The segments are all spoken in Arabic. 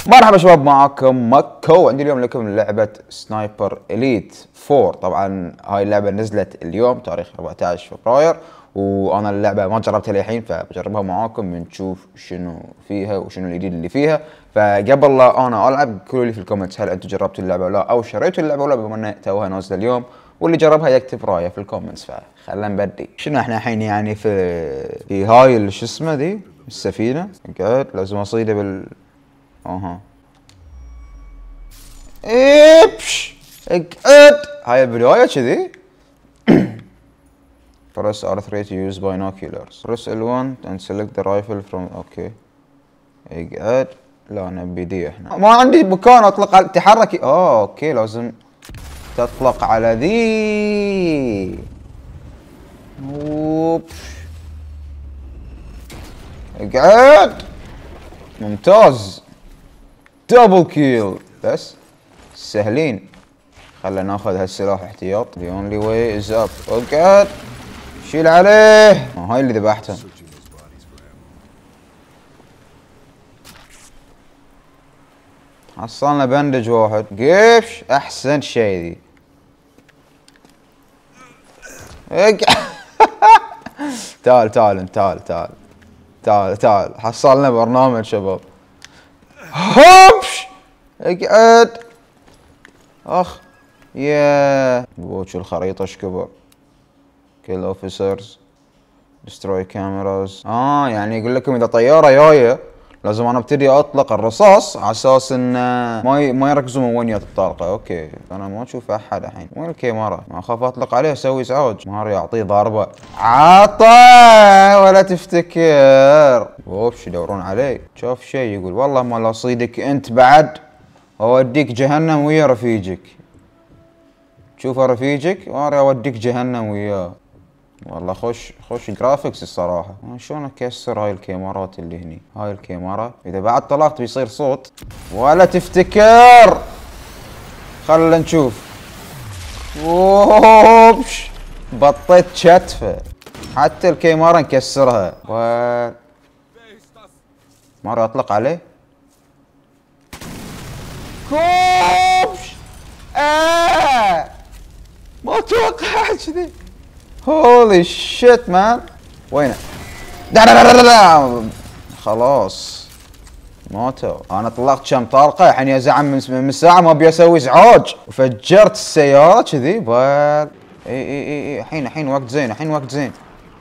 مرحبا شباب، معاكم ماكو. عندي اليوم لكم لعبة سنايبر إليت 4. طبعا هاي اللعبة نزلت اليوم تاريخ 14 فبراير، وانا اللعبة ما جربتها للحين، فبجربها معاكم بنشوف شنو فيها وشنو الجديد اللي فيها. فقبل لا انا العب قولوا لي في الكومنتس هل انتم جربتوا اللعبة ولا او شريتوا اللعبة ولا، بما انها توها نازلة اليوم، واللي جربها يكتب رايه في الكومنتس. فخلنا نبدي. شنو احنا الحين يعني في هاي شو اسمه ذي السفينة. قاعد لازم اصيده بال ابش اقعد. هاي البداية كذي. Press R3 to use binoculars. Press L1 and select the rifle from اوكي. اقعد. لا نبي دي احنا. ما عندي مكان اطلق على تحركي. اوكي لازم تطلق على ذي. اوبش. اقعد. ممتاز. دبل كيل. بس سهلين. خلنا ناخذ هالسلاح احتياط. The only way is up. اقعد. شيل عليه. هاي اللي ذبحته. حصلنا بندج واحد. قفش. احسن شيء ذي. تعال تعال تعال تعال تعال تعال. حصلنا برنامج شباب. هوبش. اقعد. اخ يا وش الخريطة ايش كبر. kill officers destroy cameras. يعني يقول لكم اذا طيارة جاية لازم انا ابتدي اطلق الرصاص على اساس ان ما يركزوا من وين جات الطلقة. اوكي انا ما اشوف احد الحين. وين الكاميرا؟ ما اخاف اطلق عليه اسوي ازعاج. ماري اعطيه ضربة. عطا ولا تفتكر. اوبش يدورون علي. شوف شيء يقول والله ما اصيدك انت بعد اوديك جهنم ويا رفيجك. شوف رفيجك وانا اوديك جهنم وياه. والله خوش جرافيكس الصراحة. شلون اكسر هاي الكاميرات اللي هني. هاي الكاميرا اذا بعد طلقت بيصير صوت. ولا تفتكر. خلنا نشوف. اوبش بطيت شتفة. حتى الكاميرا نكسرها. مرة اطلق عليه. كوبش. ما توقعت كذي. هولي شيت مان. وينه؟ خلاص ماتوا. انا طلقت كم طلقه الحين يا زعم من ساعه ما ابي اسوي ازعاج وفجرت السياره كذي. بال اي الحين وقت زين. الحين وقت زين.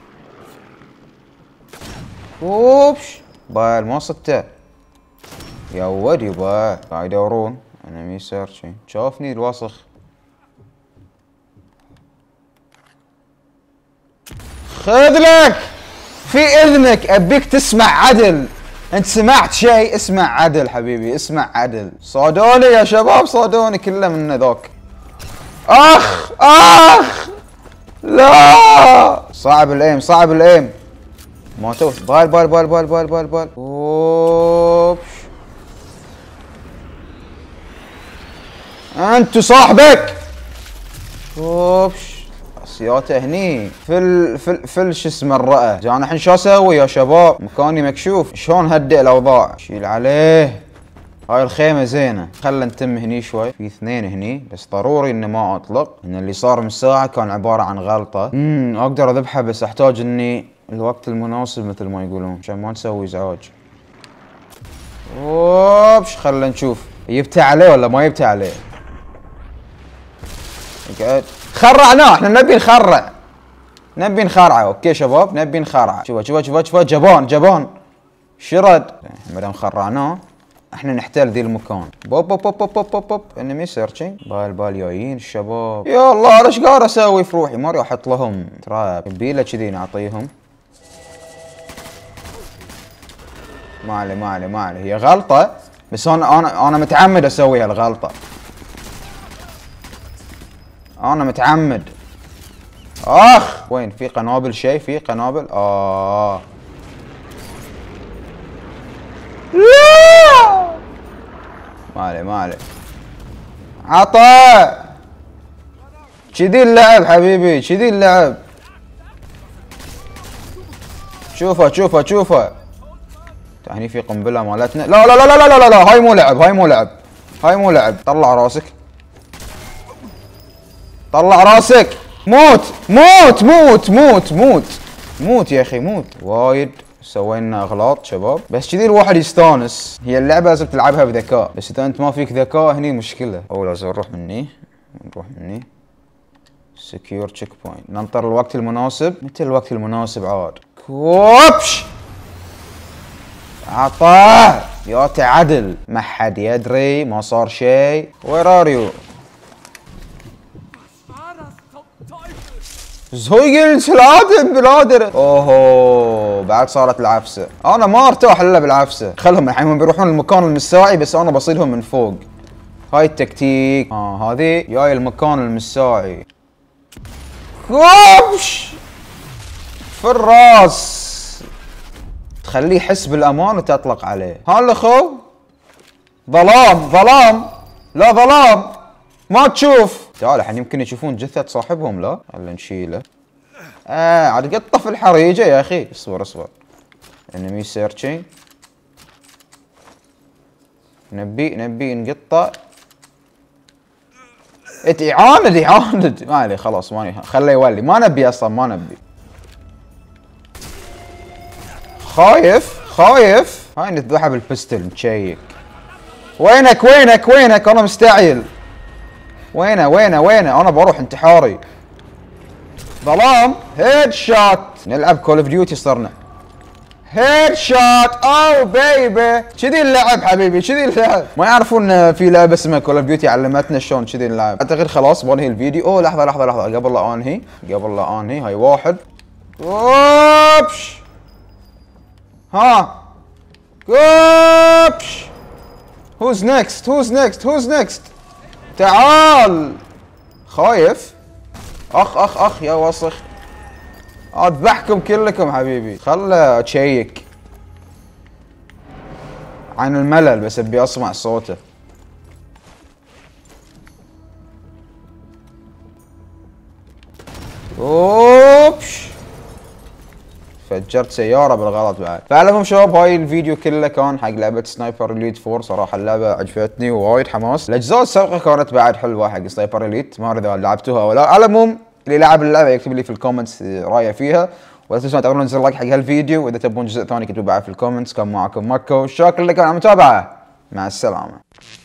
اوبش بال ما صدته يا ولد. يبا قاعد يدورون. انمي سيرشين. شوفني الوسخ. خذ لك في اذنك. ابيك تسمع عدل. انت سمعت شيء؟ اسمع عدل حبيبي. اسمع عدل. صادوني يا شباب صادوني كله من ذوك. اخ لا صعب الايم. صعب الايم. ما توش. بال. اوبش. انت صاحبك. اوبش. سياته هني في شو اسمه الرئه. انا الحين شو اسوي يا شباب؟ مكاني مكشوف. شلون هدئ الاوضاع؟ شيل عليه. هاي الخيمه زينه. خلنا نتم هني شوي. في اثنين هني بس ضروري اني ما اطلق. ان اللي صار من ساعه كان عباره عن غلطه. اقدر اذبحها بس احتاج اني الوقت المناسب مثل ما يقولون عشان ما نسوي ازعاج. اوبش. خلنا نشوف جبتها عليه ولا ما جبتها عليه. اقعد. خرعناه. احنا نبي نخرعه. اوكي شباب نبي نخرعه. شوفه جبان شرد. ما دام خرعناه احنا نحتل ذي المكان. بوب انمي سيرشنج. بال جايين الشباب. يا الله ليش قاعد اسوي في روحي؟ ما راح احط لهم تراب. بيله كذي نعطيهم. ما علي هي غلطة بس انا متعمد اسوي هالغلطة. انا متعمد. اخ وين في قنابل؟ شيء في قنابل. لا ما علي عطا. كذي اللعب حبيبي. كذي اللعب. شوفه هني في قنبله مالتنا. لا لا لا لا لا لا لا، هاي مو لعب، هاي مو لعب، هاي مو لعب. طلع راسك، طلع راسك. موت موت موت موت موت موت يا اخي موت. وايد سوينا اغلاط شباب، بس كذي الواحد يستانس. هي اللعبه لازم تلعبها بذكاء، بس اذا انت ما فيك ذكاء هني مشكله. او لازم نروح مني، نروح مني. سكيور تشيك بوينت. ننطر الوقت المناسب. متى الوقت المناسب عاد؟ كوبش عطاه يا تعدل. ما حد يدري، ما صار شيء. وير ار يو؟ زويجن سلادم بلادر. اوه بعد صارت العفسه. انا ما ارتاح الا بالعفسه. خلهم الحين بيروحون المكان المساعي، بس انا بصيدهم من فوق. هاي التكتيك. هذه جاي المكان المساعي. كوبش في الراس، تخليه يحس بالامان وتطلق عليه. الاخو ظلام ظلام، لا ظلام ما تشوف. تعال الحين يمكن يشوفون جثة صاحبهم. لا خلينا نشيله. عاد قطه في الحريجة يا اخي. اصبر اصبر. انمي سيرشنج. نبي نقطه. يعاند يعاند. ما عليه خلاص، ماني خليه يولي. ما نبي اصلا، ما نبي. خايف خايف. هاي نذبحها بالبستل متشيك. وينك وينك وينك؟ انا مستعجل. وينه انا بروح انتحاري. ظلام هيد شوت. نلعب كول اوف ديوتي صرنا. هيد شوت. او بيبي كذي اللعب حبيبي، كذي اللعب. ما يعرفون في لعبه اسمها كول اوف ديوتي علمتنا شلون كذي نلعب. اعتقد خلاص بنهي الفيديو. اوه لحظه لحظه لحظه قبل لا انهي. هاي واحد. اوبش. اوبش. هوز نيكست. تعال. خايف. اخ يا وسخ. اذبحكم كلكم حبيبي. خله اتشيك عن الملل، بس ابي اسمع صوته. اوبش فجرت سيارة بالغلط بعد. فعلى العموم شباب هاي الفيديو كله كان حق لعبة سنايبر إليت 4. صراحة اللعبة عجبتني ووايد حماس. الأجزاء السابقة كانت بعد حلوة حق سنايبر إليت، ما أدري إذا لعبتوها ولا. على العموم اللي لعب اللعبة يكتب لي في الكومنتس رأيه فيها، ولا تنسون تعملون زر لايك حق هالفيديو، وإذا تبون جزء ثاني كتبوا بعد في الكومنتس. كان معكم ماكو، شكرا لكم على المتابعة، مع السلامة.